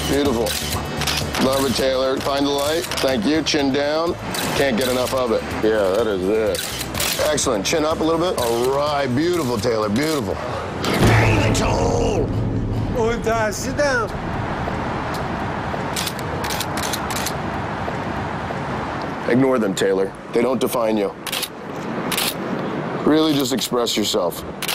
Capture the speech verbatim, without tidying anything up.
Beautiful. Love it, Taylor. Find the light. Thank you. Chin down. Can't get enough of it. Yeah, that is it. Excellent. Chin up a little bit. All right. Beautiful, Taylor. Beautiful. Hey, the tool! Oh, uh, sit down. Ignore them, Taylor. They don't define you. Really just express yourself.